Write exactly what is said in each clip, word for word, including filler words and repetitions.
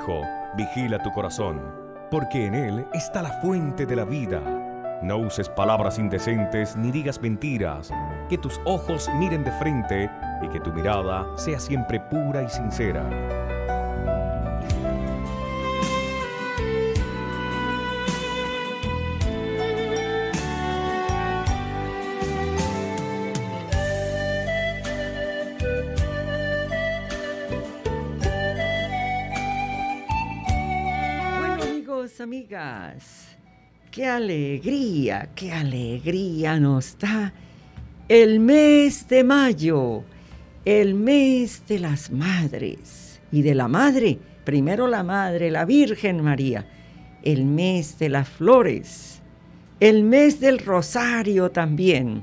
Hijo, vigila tu corazón, porque en él está la fuente de la vida. No uses palabras indecentes ni digas mentiras. Que tus ojos miren de frente y que tu mirada sea siempre pura y sincera. Amigas, qué alegría, qué alegría nos da el mes de mayo, el mes de las madres y de la madre, primero la madre, la Virgen María, el mes de las flores, el mes del rosario también,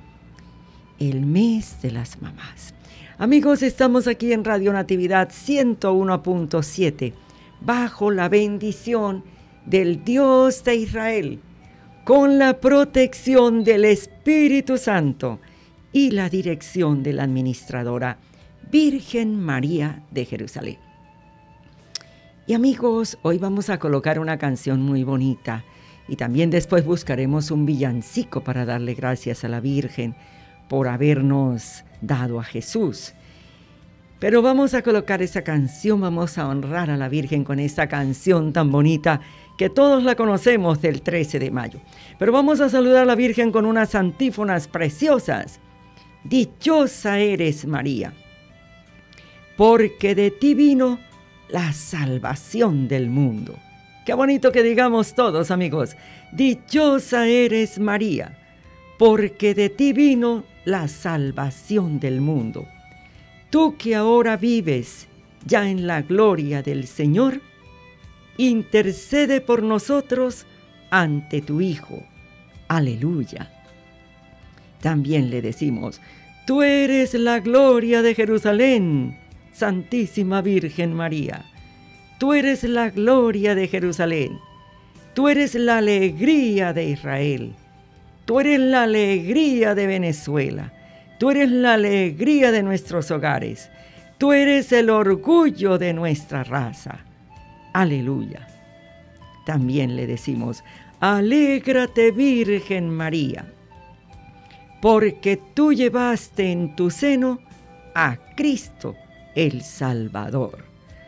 el mes de las mamás. Amigos, estamos aquí en Radio Natividad ciento uno punto siete, bajo la bendición del Dios de Israel, con la protección del Espíritu Santo y la dirección de la administradora Virgen María de Jerusalén. Y amigos, hoy vamos a colocar una canción muy bonita y también después buscaremos un villancico para darle gracias a la Virgen por habernos dado a Jesús. Pero vamos a colocar esa canción, vamos a honrar a la Virgen con esta canción tan bonita que todos la conocemos del trece de mayo. Pero vamos a saludar a la Virgen con unas antífonas preciosas. Dichosa eres, María, porque de ti vino la salvación del mundo. Qué bonito que digamos todos, amigos. Dichosa eres, María, porque de ti vino la salvación del mundo. Tú que ahora vives ya en la gloria del Señor, intercede por nosotros ante tu Hijo. Aleluya. También le decimos, tú eres la gloria de Jerusalén, Santísima Virgen María. Tú eres la gloria de Jerusalén. Tú eres la alegría de Israel. Tú eres la alegría de Venezuela. Tú eres la alegría de nuestros hogares. Tú eres el orgullo de nuestra raza. Aleluya. También le decimos, alégrate Virgen María, porque tú llevaste en tu seno a Cristo el Salvador.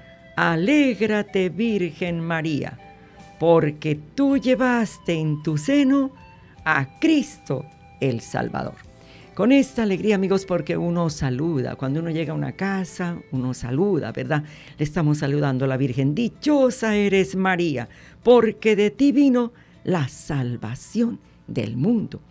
Alégrate Virgen María, porque tú llevaste en tu seno a Cristo el Salvador. Con esta alegría, amigos, porque uno saluda. Cuando uno llega a una casa, uno saluda, ¿verdad? Le estamos saludando a la Virgen. Dichosa eres, María, porque de ti vino la salvación del mundo.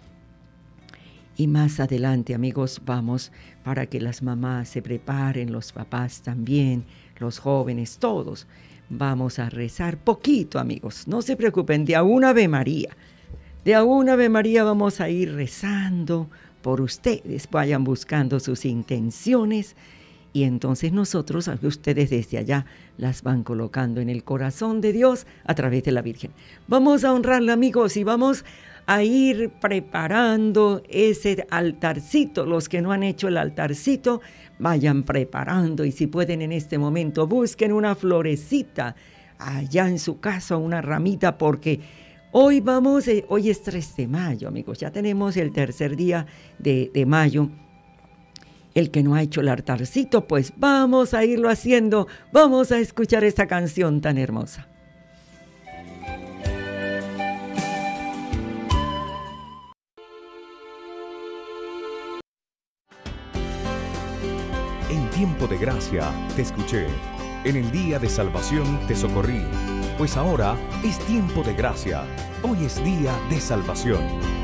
Y más adelante, amigos, vamos para que las mamás se preparen, los papás también, los jóvenes, todos. Vamos a rezar poquito, amigos. No se preocupen, de a una Ave María. De a una Ave María vamos a ir rezando por ustedes, vayan buscando sus intenciones y entonces nosotros, ustedes desde allá, las van colocando en el corazón de Dios a través de la Virgen. Vamos a honrarla, amigos, y vamos a ir preparando ese altarcito. Los que no han hecho el altarcito, vayan preparando y si pueden en este momento, busquen una florecita allá en su casa, una ramita, porque Hoy vamos, eh, hoy es tres de mayo, amigos, ya tenemos el tercer día de, de mayo. El que no ha hecho el altarcito, pues vamos a irlo haciendo, vamos a escuchar esta canción tan hermosa. En tiempo de gracia te escuché, en el día de salvación te socorrí. Pues ahora es tiempo de gracia, hoy es día de salvación.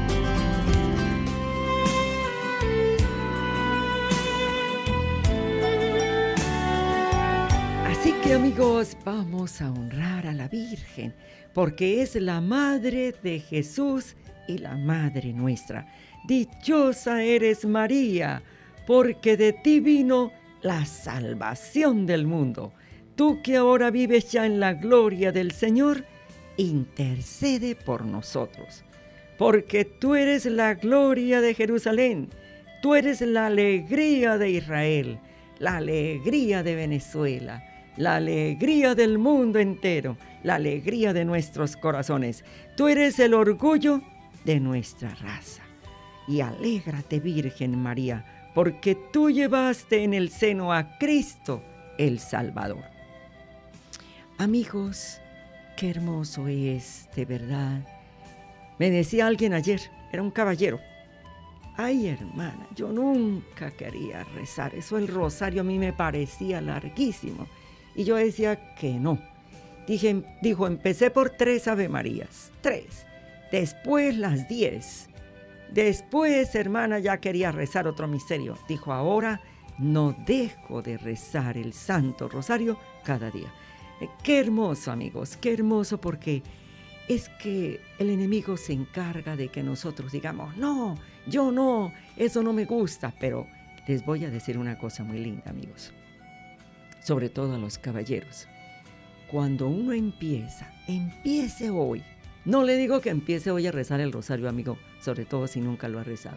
Así que, amigos, vamos a honrar a la Virgen, porque es la Madre de Jesús y la Madre nuestra. Dichosa eres, María, porque de ti vino la salvación del mundo. Tú que ahora vives ya en la gloria del Señor, intercede por nosotros, porque tú eres la gloria de Jerusalén, tú eres la alegría de Israel, la alegría de Venezuela, la alegría del mundo entero, la alegría de nuestros corazones. Tú eres el orgullo de nuestra raza. Y alégrate, Virgen María, porque tú llevaste en el seno a Cristo el Salvador. Amigos, qué hermoso es, de verdad. Me decía alguien ayer, era un caballero. Ay, hermana, yo nunca quería rezar. Eso el rosario a mí me parecía larguísimo. Y yo decía que no. Dije, dijo, empecé por tres Ave Marías, tres. Después las diez. Después, hermana, ya quería rezar otro misterio. Dijo, ahora no dejo de rezar el Santo Rosario cada día. Eh, qué hermoso, amigos, qué hermoso, porque es que el enemigo se encarga de que nosotros digamos, no, yo no, eso no me gusta. Pero les voy a decir una cosa muy linda, amigos, sobre todo a los caballeros. Cuando uno empieza, empiece hoy. No le digo que empiece hoy a rezar el rosario, amigo, sobre todo si nunca lo ha rezado.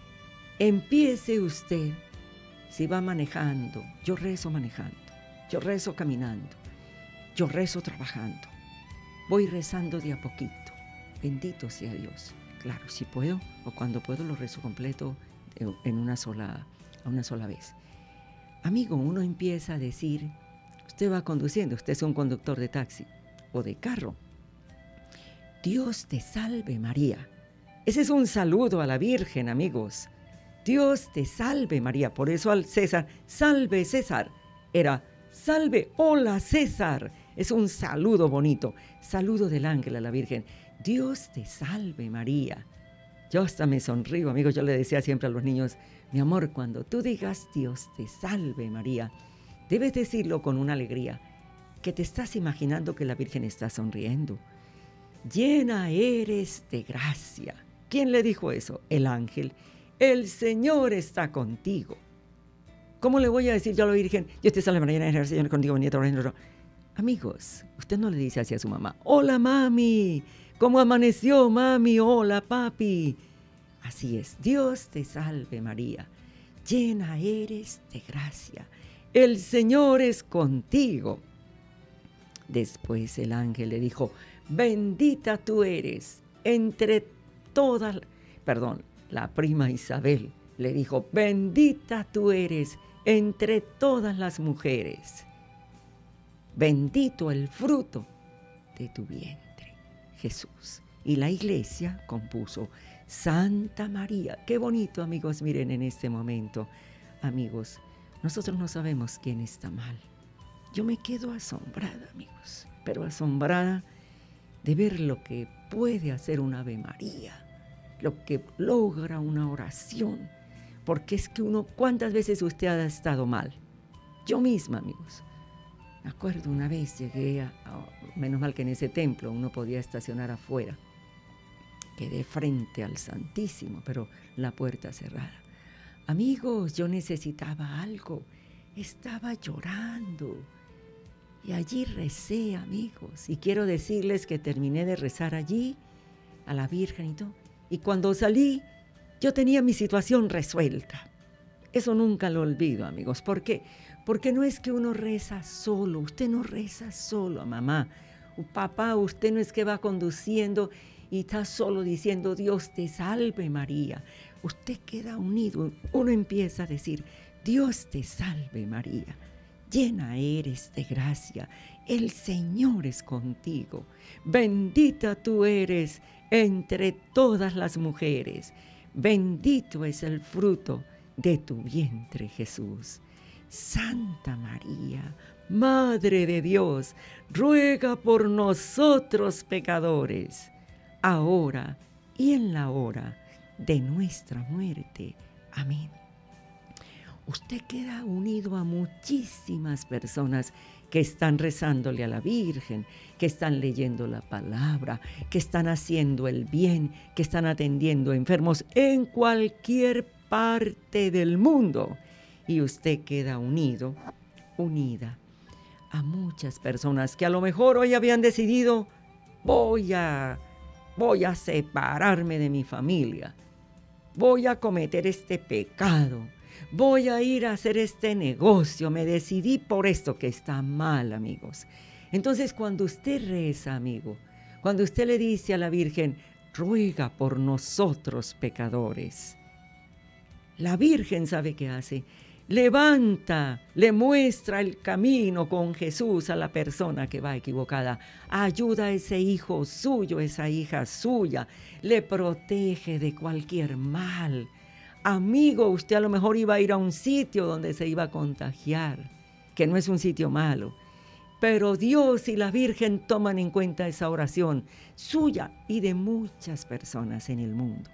Empiece usted, si va manejando, yo rezo manejando, yo rezo caminando, yo rezo trabajando. Voy rezando de a poquito. Bendito sea Dios. Claro, si puedo, o cuando puedo lo rezo completo en una sola, a una sola vez. Amigo, uno empieza a decir, usted va conduciendo, usted es un conductor de taxi o de carro. Dios te salve, María. Ese es un saludo a la Virgen, amigos. Dios te salve, María. Por eso al César, salve César, era salve, hola César. Es un saludo bonito, saludo del ángel a la Virgen. Dios te salve, María. Yo hasta me sonrío, amigos. Yo le decía siempre a los niños, mi amor, cuando tú digas Dios te salve, María, debes decirlo con una alegría, que te estás imaginando que la Virgen está sonriendo. Llena eres de gracia. ¿Quién le dijo eso? El ángel. El Señor está contigo. ¿Cómo le voy a decir yo a la Virgen, Dios te salve María, el Señor contigo, nieta? Amigos, usted no le dice así a su mamá, hola mami, ¿cómo amaneció mami? Hola papi. Así es, Dios te salve María, llena eres de gracia, el Señor es contigo. Después el ángel le dijo, bendita tú eres entre todas, perdón, la prima Isabel le dijo, bendita tú eres entre todas las mujeres. Bendito el fruto de tu vientre, Jesús. Y la iglesia compuso Santa María. Qué bonito, amigos, miren en este momento. Amigos, nosotros no sabemos quién está mal. Yo me quedo asombrada, amigos, pero asombrada de ver lo que puede hacer una Ave María, lo que logra una oración. Porque es que uno, ¿cuántas veces usted ha estado mal? Yo misma, amigos. Me acuerdo una vez llegué a, a, menos mal que en ese templo uno podía estacionar afuera. Quedé frente al Santísimo, pero la puerta cerrada. Amigos, yo necesitaba algo. Estaba llorando. Y allí recé, amigos. Y quiero decirles que terminé de rezar allí, a la Virgen y todo. Y cuando salí, yo tenía mi situación resuelta. Eso nunca lo olvido, amigos. ¿Por qué? Porque no es que uno reza solo. Usted no reza solo, mamá. Papá, usted no es que va conduciendo y está solo diciendo, Dios te salve María. Usted queda unido. Uno empieza a decir, Dios te salve María. Llena eres de gracia. El Señor es contigo. Bendita tú eres entre todas las mujeres. Bendito es el fruto de tu vientre, Jesús. Santa María, Madre de Dios, ruega por nosotros pecadores, ahora y en la hora de nuestra muerte. Amén. Usted queda unido a muchísimas personas que están rezándole a la Virgen, que están leyendo la palabra, que están haciendo el bien, que están atendiendo enfermos en cualquier parte del mundo. Y usted queda unido, unida a muchas personas que a lo mejor hoy habían decidido, voy a, voy a separarme de mi familia, voy a cometer este pecado, voy a ir a hacer este negocio, me decidí por esto, que está mal, amigos. Entonces, cuando usted reza, amigo, cuando usted le dice a la Virgen, ruega por nosotros pecadores, la Virgen sabe qué hace. Levanta, le muestra el camino con Jesús a la persona que va equivocada. Ayuda a ese hijo suyo, esa hija suya. Le protege de cualquier mal. Amigo, usted a lo mejor iba a ir a un sitio donde se iba a contagiar, que no es un sitio malo. Pero Dios y la Virgen toman en cuenta esa oración suya y de muchas personas en el mundo.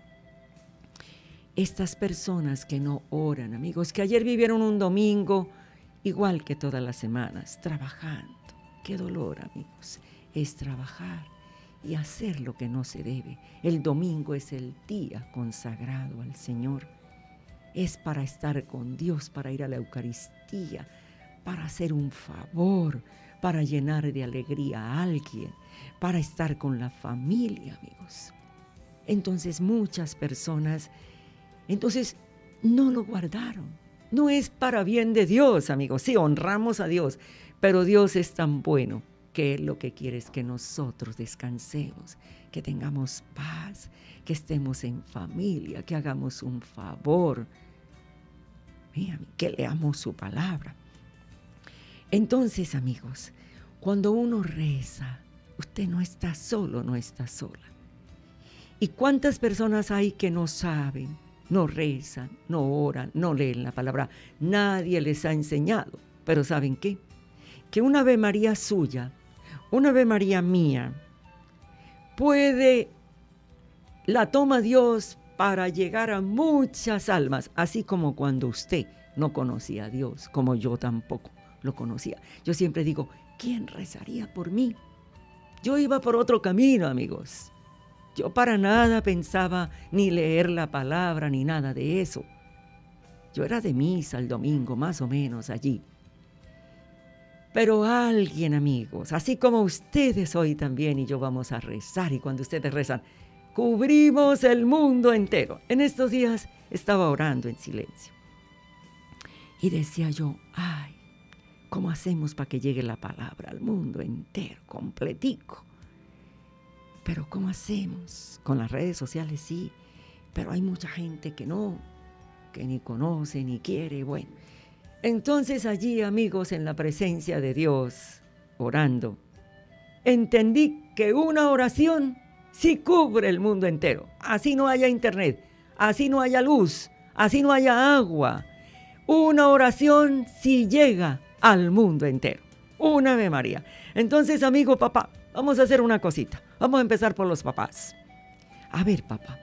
Estas personas que no oran, amigos, que ayer vivieron un domingo igual que todas las semanas, trabajando. Qué dolor, amigos, es trabajar y hacer lo que no se debe. El domingo es el día consagrado al Señor. Es para estar con Dios, para ir a la Eucaristía, para hacer un favor, para llenar de alegría a alguien, para estar con la familia, amigos. Entonces muchas personas, entonces no lo guardaron. No es para bien de Dios, amigos. Sí, honramos a Dios, pero Dios es tan bueno que Él lo que quiere es que nosotros descansemos, que tengamos paz, que estemos en familia, que hagamos un favor, que leamos su palabra. Entonces, amigos, cuando uno reza, usted no está solo, no está sola. ¿Y cuántas personas hay que no saben, no rezan, no oran, no leen la palabra? Nadie les ha enseñado. Pero ¿saben qué? Que una Ave María suya, una Ave María mía, puede, la toma Dios para llegar a muchas almas, así como cuando usted no conocía a Dios, como yo tampoco lo conocía. Yo siempre digo, ¿quién rezaría por mí? Yo iba por otro camino, amigos. Yo para nada pensaba ni leer la palabra ni nada de eso. Yo era de misa el domingo, más o menos allí. Pero alguien, amigos, así como ustedes hoy también y yo vamos a rezar, y cuando ustedes rezan, cubrimos el mundo entero. En estos días estaba orando en silencio. Y decía yo, ay, ¿cómo hacemos para que llegue la palabra al mundo entero, completico? Pero ¿cómo hacemos? Con las redes sociales sí, pero hay mucha gente que no, que ni conoce, ni quiere, bueno. Entonces allí, amigos, en la presencia de Dios, orando, entendí que una oración sí cubre el mundo entero. Así no haya internet, así no haya luz, así no haya agua. Una oración sí llega al mundo entero. Una Ave María. Entonces, amigo, papá, vamos a hacer una cosita. Vamos a empezar por los papás. A ver, papá,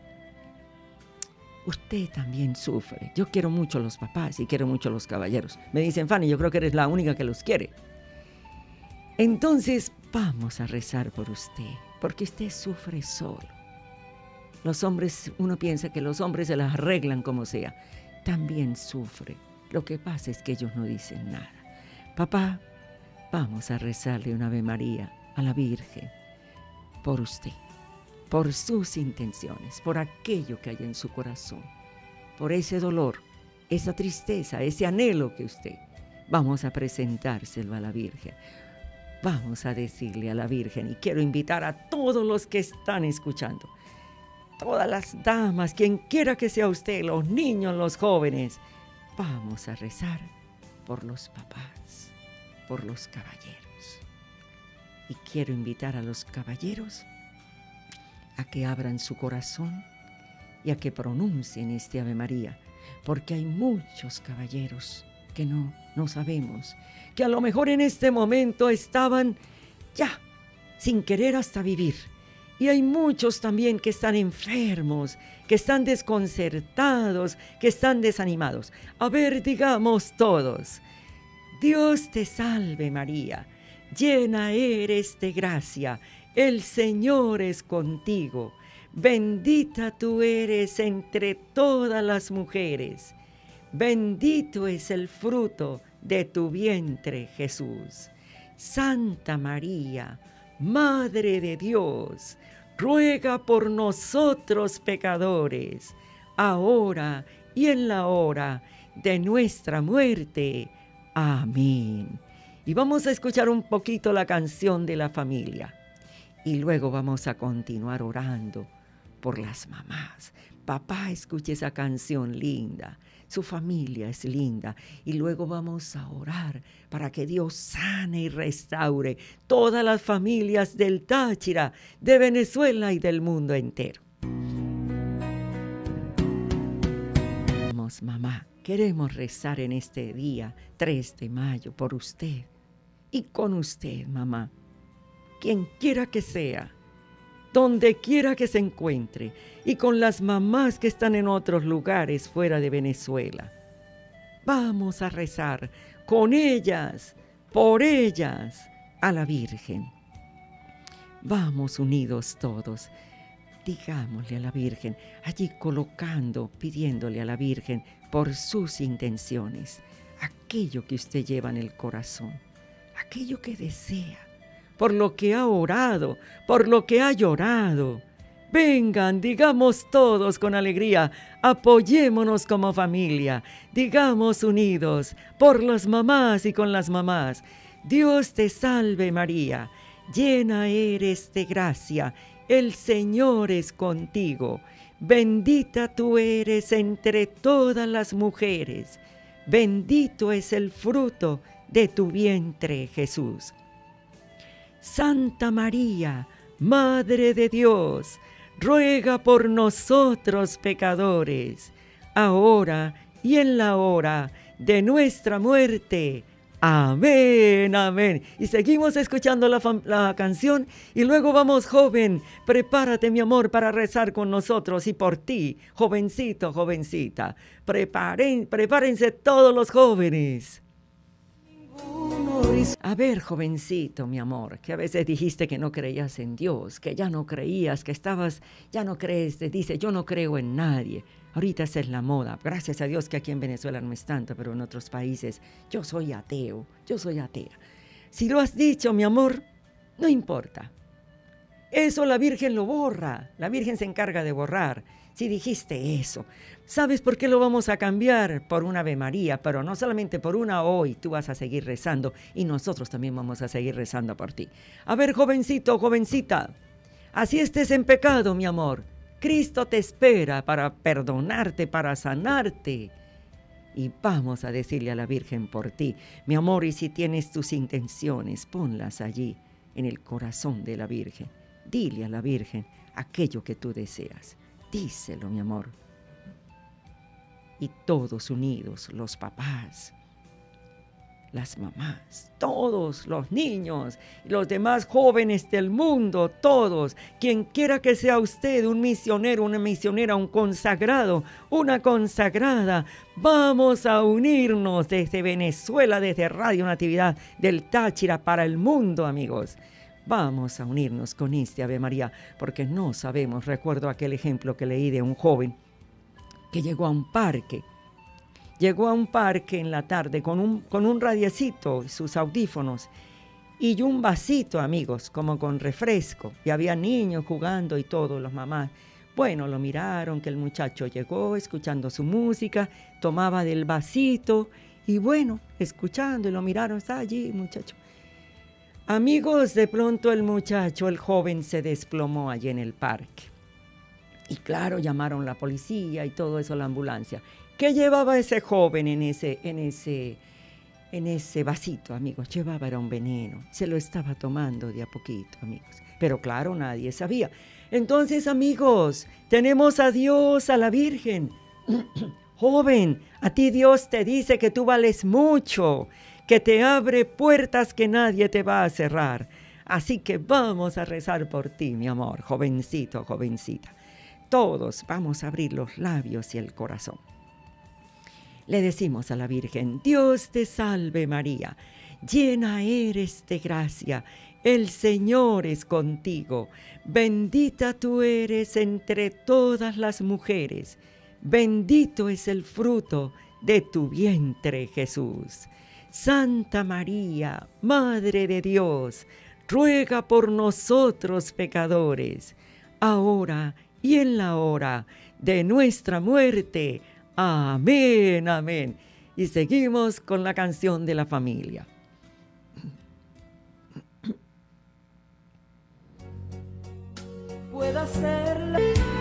usted también sufre. Yo quiero mucho a los papás y quiero mucho a los caballeros. Me dicen, Fanny, yo creo que eres la única que los quiere. Entonces, vamos a rezar por usted, porque usted sufre solo. Los hombres, uno piensa que los hombres se las arreglan como sea. También sufre. Lo que pasa es que ellos no dicen nada. Papá, vamos a rezarle una Ave María a la Virgen por usted, por sus intenciones, por aquello que hay en su corazón, por ese dolor, esa tristeza, ese anhelo que usted. Vamos a presentárselo a la Virgen. Vamos a decirle a la Virgen, y quiero invitar a todos los que están escuchando, todas las damas, quien quiera que sea usted, los niños, los jóvenes, vamos a rezar por los papás, por los caballeros. Y quiero invitar a los caballeros a que abran su corazón y a que pronuncien este Ave María, porque hay muchos caballeros que no, no sabemos, que a lo mejor en este momento estaban ya sin querer hasta vivir. Y hay muchos también que están enfermos, que están desconcertados, que están desanimados. A ver, digamos todos, Dios te salve María, llena eres de gracia, el Señor es contigo, bendita tú eres entre todas las mujeres, bendito es el fruto de tu vientre, Jesús. Santa María, Madre de Dios, ruega por nosotros pecadores, ahora y en la hora de nuestra muerte. Amén. Y vamos a escuchar un poquito la canción de la familia. Y luego vamos a continuar orando por las mamás. Papá, escuche esa canción linda. Su familia es linda. Y luego vamos a orar para que Dios sane y restaure todas las familias del Táchira, de Venezuela y del mundo entero. Vamos, mamá, queremos rezar en este día tres de mayo por usted y con usted, mamá. Quien quiera que sea, donde quiera que se encuentre, y con las mamás que están en otros lugares fuera de Venezuela. Vamos a rezar con ellas, por ellas, a la Virgen. Vamos unidos todos. Digámosle a la Virgen, allí colocando, pidiéndole a la Virgen por sus intenciones, aquello que usted lleva en el corazón, aquello que desea, por lo que ha orado, por lo que ha llorado. Vengan, digamos todos con alegría, apoyémonos como familia, digamos unidos, por las mamás y con las mamás. Dios te salve María, llena eres de gracia, el Señor es contigo. Bendita tú eres entre todas las mujeres, bendito es el fruto de tu vientre, Jesús. Santa María, Madre de Dios, ruega por nosotros pecadores, ahora y en la hora de nuestra muerte. Amén, amén. Y seguimos escuchando la, la canción y luego vamos, joven, prepárate, mi amor, para rezar con nosotros y por ti, jovencito, jovencita. Preparen, prepárense todos los jóvenes. A ver, jovencito, mi amor, que a veces dijiste que no creías en Dios, que ya no creías, que estabas, ya no crees, te dice, yo no creo en nadie. Ahorita esa es la moda. Gracias a Dios que aquí en Venezuela no es tanto, pero en otros países, yo soy ateo, yo soy atea. Si lo has dicho, mi amor, no importa. Eso la Virgen lo borra, la Virgen se encarga de borrar. Si dijiste eso, ¿sabes por qué lo vamos a cambiar? Por una Ave María, pero no solamente por una hoy, tú vas a seguir rezando y nosotros también vamos a seguir rezando por ti. A ver, jovencito, jovencita, así estés en pecado, mi amor, Cristo te espera para perdonarte, para sanarte. Y vamos a decirle a la Virgen por ti, mi amor, y si tienes tus intenciones, ponlas allí, en el corazón de la Virgen. Dile a la Virgen aquello que tú deseas. Díselo, mi amor. Y todos unidos, los papás, las mamás, todos los niños, y los demás jóvenes del mundo, todos, quien quiera que sea usted, un misionero, una misionera, un consagrado, una consagrada, vamos a unirnos desde Venezuela, desde Radio Natividad del Táchira para el mundo, amigos. Vamos a unirnos con este Ave María, porque no sabemos, recuerdo aquel ejemplo que leí de un joven que llegó a un parque, llegó a un parque en la tarde con un, con un radiecito y sus audífonos y un vasito, amigos, como con refresco, y había niños jugando y todo, los mamás. Bueno, lo miraron que el muchacho llegó escuchando su música, tomaba del vasito y bueno, escuchando y lo miraron, está allí, muchacho. Amigos, de pronto el muchacho, el joven, se desplomó allí en el parque. Y claro, llamaron la policía y todo eso, la ambulancia. ¿Qué llevaba ese joven en ese, en ese, en ese vasito, amigos? Llevaba, era un veneno. Se lo estaba tomando de a poquito, amigos. Pero claro, nadie sabía. Entonces, amigos, tenemos a Dios, a la Virgen. Joven, a ti Dios te dice que tú vales mucho, que te abre puertas que nadie te va a cerrar. Así que vamos a rezar por ti, mi amor, jovencito, jovencita. Todos vamos a abrir los labios y el corazón. Le decimos a la Virgen, Dios te salve María, llena eres de gracia, el Señor es contigo. Bendita tú eres entre todas las mujeres, bendito es el fruto de tu vientre, Jesús. Santa María, Madre de Dios, ruega por nosotros pecadores, ahora y en la hora de nuestra muerte. Amén, amén. Y seguimos con la canción de la familia. Pueda ser.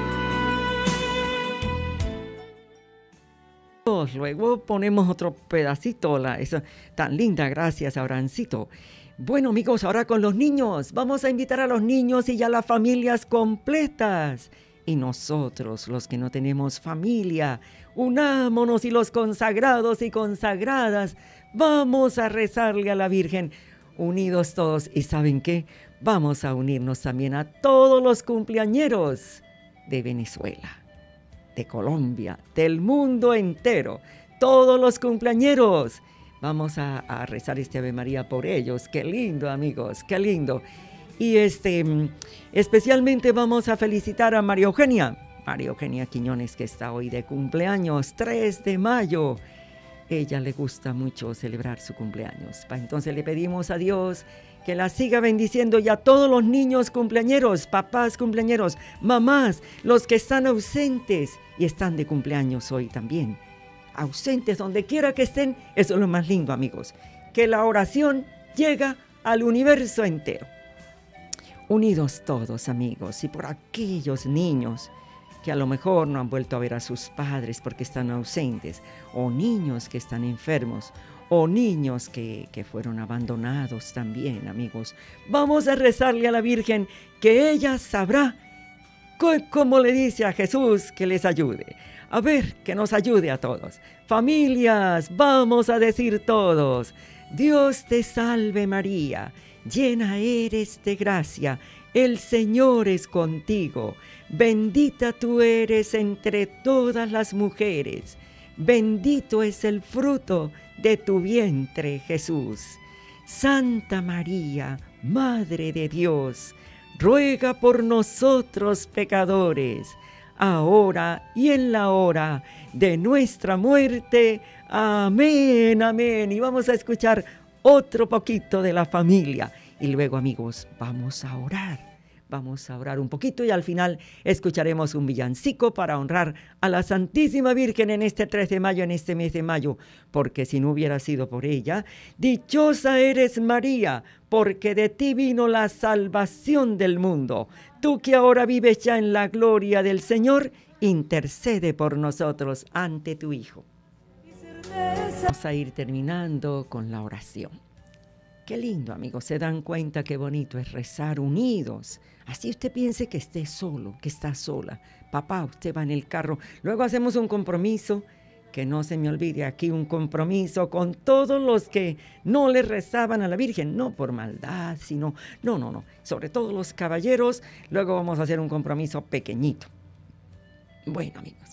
Luego ponemos otro pedacito, la, esa tan linda, gracias, Abrancito. Bueno, amigos, ahora con los niños, vamos a invitar a los niños y ya las familias completas. Y nosotros, los que no tenemos familia, unámonos y los consagrados y consagradas, vamos a rezarle a la Virgen, unidos todos. ¿Y saben qué? Vamos a unirnos también a todos los cumpleañeros de Venezuela, de Colombia, del mundo entero, todos los cumpleañeros. Vamos a, a rezar este Ave María por ellos. Qué lindo, amigos, qué lindo. Y este, especialmente vamos a felicitar a María Eugenia, María Eugenia Quiñones, que está hoy de cumpleaños, tres de mayo. Ella le gusta mucho celebrar su cumpleaños. Entonces le pedimos a Dios que la siga bendiciendo, y a todos los niños cumpleañeros, papás cumpleañeros, mamás, los que están ausentes y están de cumpleaños hoy también. Ausentes, donde quiera que estén, eso es lo más lindo, amigos, que la oración llega al universo entero. Unidos todos, amigos, y por aquellos niños que a lo mejor no han vuelto a ver a sus padres porque están ausentes, o niños que están enfermos, o niños que, que fueron abandonados también, amigos. Vamos a rezarle a la Virgen, que ella sabrá, como le dice a Jesús, que les ayude. A ver, que nos ayude a todos. Familias, vamos a decir todos: Dios te salve María, llena eres de gracia, el Señor es contigo. Bendita tú eres entre todas las mujeres, bendito es el fruto de tu vientre, Jesús. Santa María, Madre de Dios, ruega por nosotros pecadores, ahora y en la hora de nuestra muerte. Amén, amén. Y vamos a escuchar otro poquito de la familia. Y luego, amigos, vamos a orar. Vamos a orar un poquito y al final escucharemos un villancico para honrar a la Santísima Virgen en este tres de mayo, en este mes de mayo, porque si no hubiera sido por ella, dichosa eres María, porque de ti vino la salvación del mundo. Tú que ahora vives ya en la gloria del Señor, intercede por nosotros ante tu Hijo. Vamos a ir terminando con la oración. Qué lindo, amigos, se dan cuenta qué bonito es rezar unidos. Así usted piense que esté solo, que está sola. Papá, usted va en el carro. Luego hacemos un compromiso, que no se me olvide aquí, un compromiso con todos los que no le rezaban a la Virgen, no por maldad, sino, no, no, no, sobre todo los caballeros. Luego vamos a hacer un compromiso pequeñito. Bueno, amigos.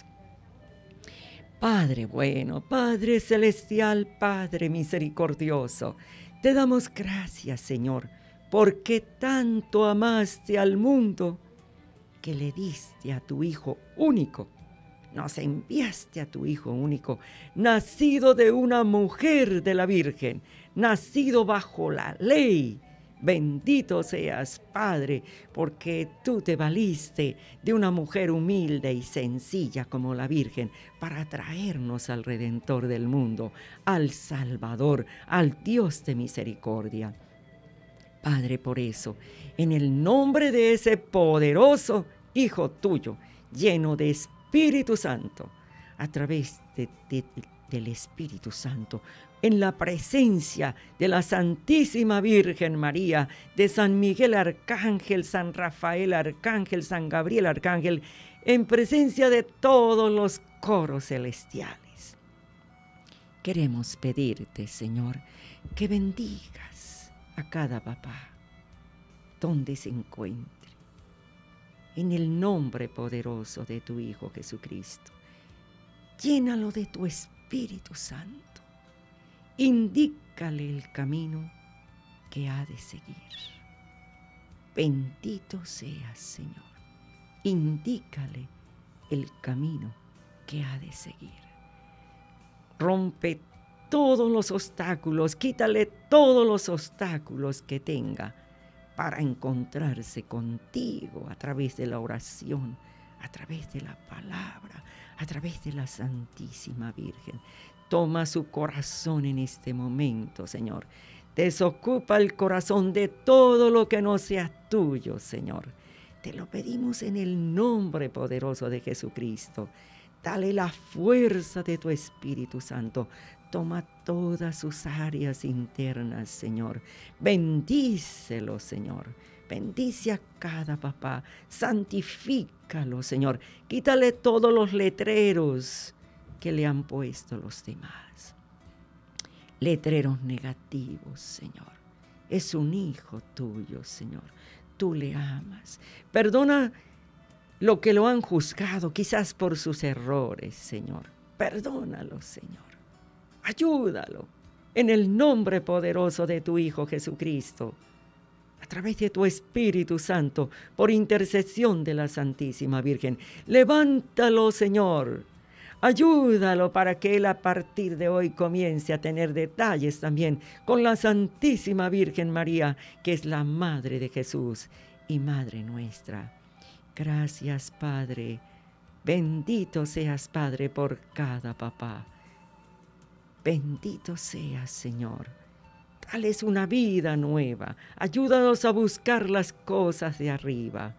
Padre bueno, Padre celestial, Padre misericordioso, te damos gracias, Señor, porque tanto amaste al mundo que le diste a tu Hijo único. Nos enviaste a tu Hijo único, nacido de una mujer de la Virgen, nacido bajo la ley. Bendito seas, Padre, porque tú te valiste de una mujer humilde y sencilla como la Virgen para traernos al Redentor del mundo, al Salvador, al Dios de misericordia. Padre, por eso, en el nombre de ese poderoso Hijo tuyo, lleno de Espíritu Santo, a través de, de, del Espíritu Santo, en la presencia de la Santísima Virgen María, de San Miguel Arcángel, San Rafael Arcángel, San Gabriel Arcángel, en presencia de todos los coros celestiales. Queremos pedirte, Señor, que bendigas a cada papá, donde se encuentre, en el nombre poderoso de tu Hijo Jesucristo. Llénalo de tu Espíritu Santo. Indícale el camino que ha de seguir. Bendito seas, Señor. Indícale el camino que ha de seguir. Rompe todos los obstáculos, quítale todos los obstáculos que tenga para encontrarse contigo a través de la oración, a través de la palabra, a través de la Santísima Virgen. Toma su corazón en este momento, Señor. Desocupa el corazón de todo lo que no sea tuyo, Señor. Te lo pedimos en el nombre poderoso de Jesucristo. Dale la fuerza de tu Espíritu Santo. Toma todas sus áreas internas, Señor. Bendícelo, Señor. Bendice a cada papá. Santifícalo, Señor. Quítale todos los letreros que le han puesto los demás. Letreros negativos, Señor. Es un hijo tuyo, Señor. Tú le amas. Perdona lo que lo han juzgado, quizás por sus errores, Señor. Perdónalo, Señor. Ayúdalo en el nombre poderoso de tu Hijo Jesucristo, a través de tu Espíritu Santo, por intercesión de la Santísima Virgen. Levántalo, Señor. Ayúdalo para que él a partir de hoy comience a tener detalles también con la Santísima Virgen María, que es la Madre de Jesús y Madre nuestra. Gracias, Padre. Bendito seas, Padre, por cada papá. Bendito seas, Señor. Dales una vida nueva. Ayúdanos a buscar las cosas de arriba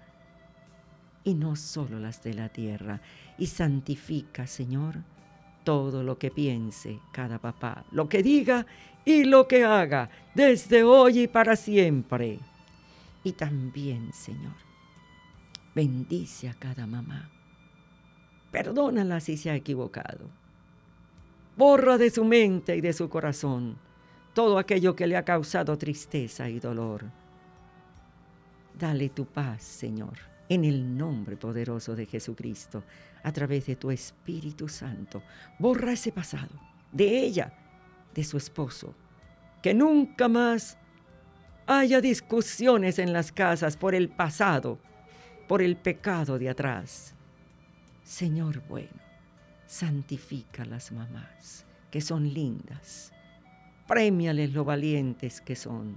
y no solo las de la tierra. Y santifica, Señor, todo lo que piense cada papá, lo que diga y lo que haga, desde hoy y para siempre. Y también, Señor, bendice a cada mamá. Perdónala si se ha equivocado. Borra de su mente y de su corazón todo aquello que le ha causado tristeza y dolor. Dale tu paz, Señor, en el nombre poderoso de Jesucristo, a través de tu Espíritu Santo. Borra ese pasado, de ella, de su esposo. Que nunca más haya discusiones en las casas por el pasado, por el pecado de atrás. Señor bueno, santifica a las mamás, que son lindas. Prémiales lo valientes que son.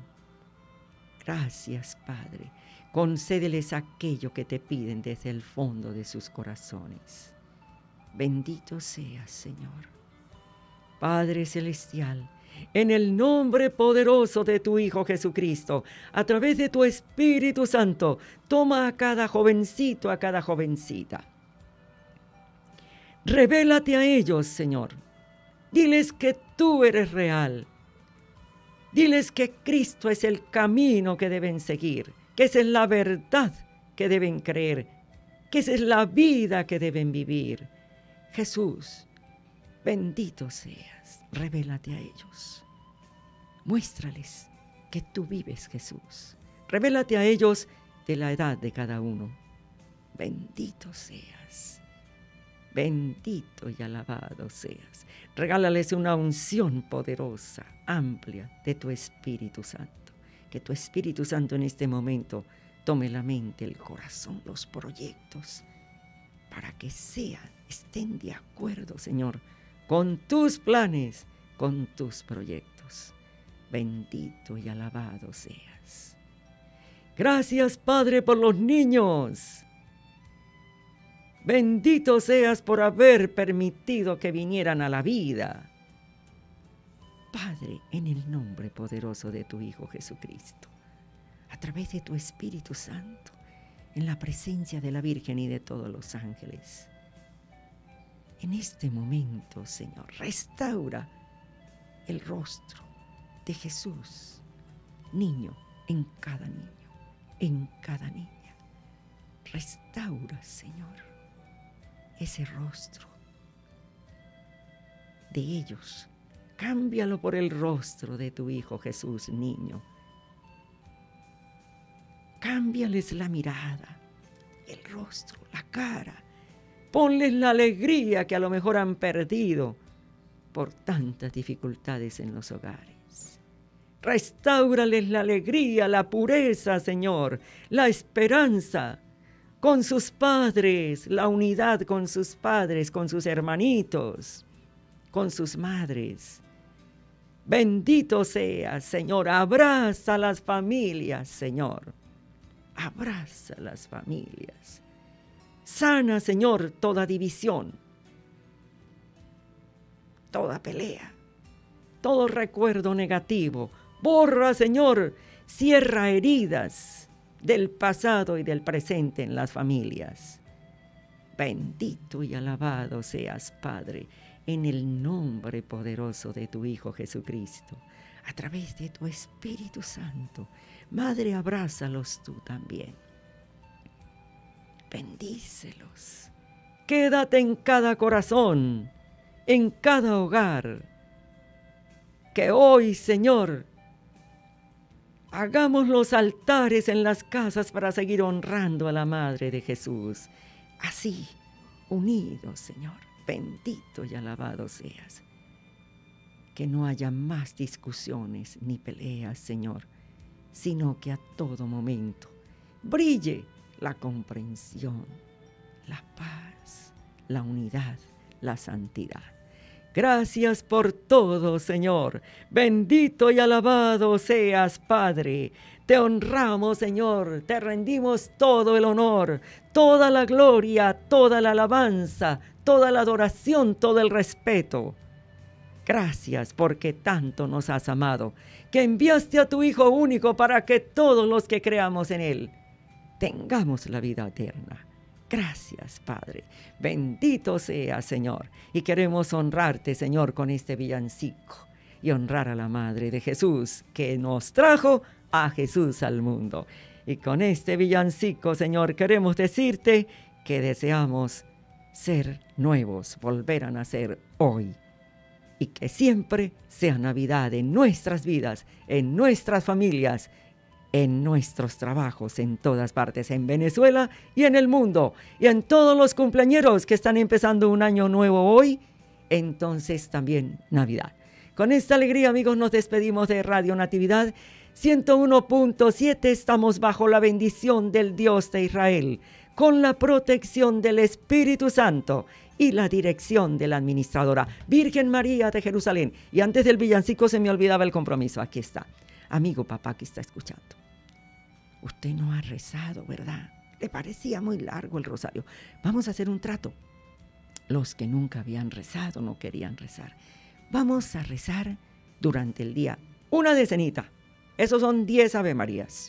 Gracias, Padre. Concédeles aquello que te piden desde el fondo de sus corazones. Bendito seas, Señor. Padre Celestial, en el nombre poderoso de tu Hijo Jesucristo, a través de tu Espíritu Santo, toma a cada jovencito, a cada jovencita. Revélate a ellos, Señor. Diles que tú eres real. Diles que Cristo es el camino que deben seguir, que esa es la verdad que deben creer, que esa es la vida que deben vivir. Jesús, bendito seas, revélate a ellos. Muéstrales que tú vives, Jesús. Revélate a ellos de la edad de cada uno. Bendito seas, bendito y alabado seas. Regálales una unción poderosa, amplia de tu Espíritu Santo. Que tu Espíritu Santo en este momento tome la mente, el corazón, los proyectos, para que sean, estén de acuerdo, Señor, con tus planes, con tus proyectos. Bendito y alabado seas. Gracias, Padre, por los niños. Bendito seas por haber permitido que vinieran a la vida. Padre, en el nombre poderoso de tu Hijo Jesucristo, a través de tu Espíritu Santo, en la presencia de la Virgen y de todos los ángeles, en este momento, Señor, restaura el rostro de Jesús, niño, en cada niño, en cada niña. Restaura, Señor, ese rostro de ellos. Cámbialo por el rostro de tu Hijo Jesús, niño. Cámbiales la mirada, el rostro, la cara. Ponles la alegría que a lo mejor han perdido por tantas dificultades en los hogares. Restáurales la alegría, la pureza, Señor, la esperanza con sus padres, la unidad con sus padres, con sus hermanitos, con sus madres. Bendito seas, Señor. Abraza a las familias, Señor. Abraza a las familias. Sana, Señor, toda división, toda pelea, todo recuerdo negativo. Borra, Señor, cierra heridas del pasado y del presente en las familias. Bendito y alabado seas, Padre, en el nombre poderoso de tu Hijo Jesucristo, a través de tu Espíritu Santo. Madre, abrázalos tú también. Bendícelos. Quédate en cada corazón, en cada hogar. Que hoy, Señor, hagamos los altares en las casas para seguir honrando a la Madre de Jesús. Así, unidos, Señor, bendito y alabado seas. Que no haya más discusiones ni peleas, Señor, sino que a todo momento brille la comprensión, la paz, la unidad, la santidad. Gracias por todo, Señor. Bendito y alabado seas, Padre. Te honramos, Señor. Te rendimos todo el honor, toda la gloria, toda la alabanza, toda la adoración, todo el respeto. Gracias porque tanto nos has amado, que enviaste a tu Hijo único para que todos los que creamos en Él tengamos la vida eterna. Gracias, Padre. Bendito sea, Señor. Y queremos honrarte, Señor, con este villancico y honrar a la Madre de Jesús, que nos trajo a Jesús al mundo. Y con este villancico, Señor, queremos decirte que deseamos ser nuevos, volver a nacer hoy. Y que siempre sea Navidad en nuestras vidas, en nuestras familias, en nuestros trabajos, en todas partes, en Venezuela y en el mundo, y en todos los cumpleañeros que están empezando un año nuevo hoy, entonces también Navidad. Con esta alegría, amigos, nos despedimos de Radio Natividad ciento uno punto siete. Estamos bajo la bendición del Dios de Israel, con la protección del Espíritu Santo y la dirección de la administradora Virgen María de Jerusalén. Y antes del villancico se me olvidaba el compromiso. Aquí está. Amigo papá que está escuchando. Usted no ha rezado, ¿verdad? Le parecía muy largo el rosario. Vamos a hacer un trato. Los que nunca habían rezado, no querían rezar. Vamos a rezar durante el día una decenita. Esos son diez Ave Marías.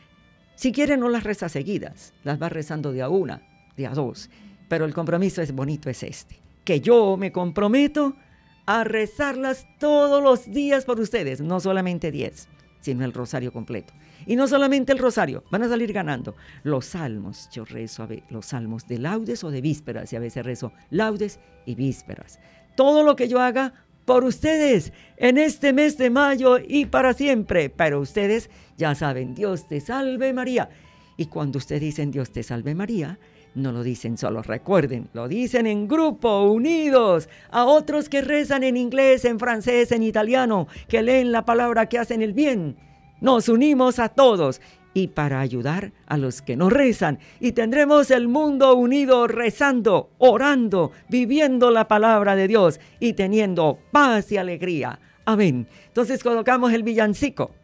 Si quiere, no las reza seguidas. Las va rezando de a una, de a dos. Pero el compromiso es bonito, es este. Que yo me comprometo a rezarlas todos los días por ustedes. No solamente diez, sino el rosario completo. Y no solamente el rosario, van a salir ganando los salmos. Yo rezo a ver, los salmos de laudes o de vísperas, y a veces rezo laudes y vísperas. Todo lo que yo haga por ustedes en este mes de mayo y para siempre. Pero ustedes ya saben, Dios te salve María. Y cuando ustedes dicen Dios te salve María, no lo dicen solos, recuerden, lo dicen en grupo, unidos, a otros que rezan en inglés, en francés, en italiano, que leen la palabra, que hacen el bien. Nos unimos a todos y para ayudar a los que no rezan, y tendremos el mundo unido rezando, orando, viviendo la palabra de Dios y teniendo paz y alegría. Amén. Entonces colocamos el villancico.